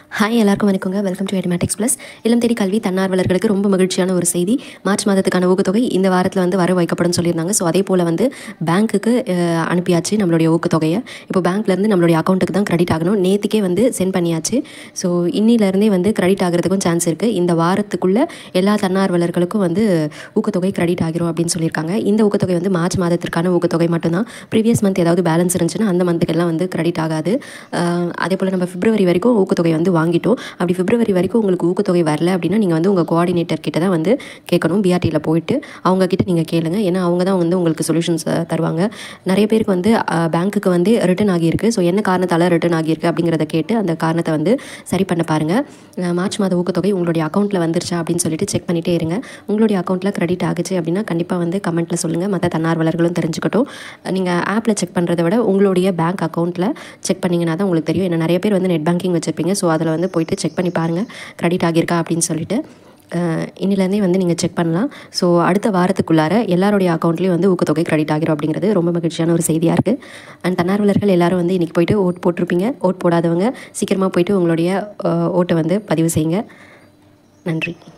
Hi எல்லாருக்கும் வணக்கங்க. Welcome to எடிமேட்டிக்ஸ் ப்ளஸ். இல்லம் தேடி கல்வி தன்னார்வலர்களுக்கு ரொம்ப மகிழ்ச்சியான ஒரு செய்தி. மார்ச் மாதத்துக்கான ஊக்கத்தொகை இந்த வாரத்தில் வந்து வர வைக்கப்படும் சொல்லியிருந்தாங்க. ஸோ அதே போல் வந்து பேங்க்குக்கு அனுப்பியாச்சு நம்மளுடைய ஊக்கத்தொகையை. இப்போ பேங்க்லேருந்து நம்மளுடைய அக்கௌண்ட்டுக்கு தான் கிரெடிட் ஆகணும். நேற்றுக்கே வந்து சென்ட் பண்ணியாச்சு. ஸோ இன்னிலேருந்தே வந்து கிரெடிட் ஆகிறதுக்கும் சான்ஸ் இருக்குது. இந்த வாரத்துக்குள்ளே எல்லா தன்னார்வலர்களுக்கும் வந்து ஊக்கத்தொகை கிரெடிட் ஆகிரும் அப்படின்னு சொல்லியிருக்காங்க. இந்த ஊக்கத்தொகை வந்து மார்ச் மாதத்திற்கான ஊக்கத்தொகை மட்டும்தான். ப்ரீவியஸ் மந்த் ஏதாவது பேலன்ஸ் இருந்துச்சுன்னா அந்த மந்த்துக்கெல்லாம் வந்து கிரெடிட் ஆகாது. அதே போல் நம்ம பிப்ரவரி வரைக்கும் ஊக்கத்தொகை வந்து வாங்கிட்டோம். அப்படி பிப்ரவரி வரைக்கும் உங்களுக்கு ஊக்கத்தொகை வரல அப்படின்னா நீங்கள் வந்து உங்கள் கோஆர்டினேட்டர் கிட்ட தான் வந்து கேட்கணும். பிஆர்டியில் போயிட்டு அவங்கக்கிட்ட நீங்கள் கேளுங்க. ஏன்னா அவங்க தான் வந்து உங்களுக்கு சொல்யூஷன்ஸ் தருவாங்க. நிறைய பேருக்கு வந்து பேங்க்குக்கு வந்து ரிட்டர்ன் ஆகியிருக்கு. ஸோ என்ன காரணத்தால் ரிட்டர்ன் ஆகியிருக்கு அப்படிங்கிறத கேட்டு அந்த காரணத்தை வந்து சரி பண்ண பாருங்கள். மார்ச் மாத ஊக்கத்தொகை உங்களுடைய அக்கௌண்ட்டில் வந்துருச்சா அப்படின்னு சொல்லிட்டு செக் பண்ணிகிட்டே இருங்க. உங்களுடைய அக்கௌண்ட்டில் கிரெடிட் ஆகுச்சு அப்படின்னா கண்டிப்பாக வந்து கமெண்ட்டில் சொல்லுங்கள். மற்ற தன்னார்வலர்களும் தெரிஞ்சுக்கட்டும். நீங்கள் ஆப்பில் செக் பண்ணுறதை விட உங்களுடைய பேங்க் அக்கௌண்ட்டில் செக் பண்ணிங்கன்னா தான் உங்களுக்கு தெரியும். ஏன்னா நிறைய பேர் வந்து நெட் பேங்கிங் வச்சுருப்பீங்க. ஸோ அதில் வந்து போயிட்டு செக் பண்ணி பாருங்கள் கிரெடிட் ஆகியிருக்கா அப்படின்னு சொல்லிட்டு. இன்னிலேருந்தே வந்து நீங்கள் செக் பண்ணலாம். ஸோ அடுத்த வாரத்துக்குள்ளார எல்லாருடைய அக்கௌண்ட்லேயும் வந்து ஊக்கத்தொகை கிரெடிட் ஆகிரும் அப்படிங்கிறது ரொம்ப மகிழ்ச்சியான ஒரு செய்தியாக இருக்குது. அண்ட் தன்னார்வலர்கள் எல்லாரும் வந்து இன்றைக்கி போய்ட்டு ஓட் போட்டிருப்பீங்க. ஓட் போடாதவங்க சீக்கிரமாக போய்ட்டு உங்களுடைய ஓட்டை வந்து பதிவு செய்யுங்க. நன்றி.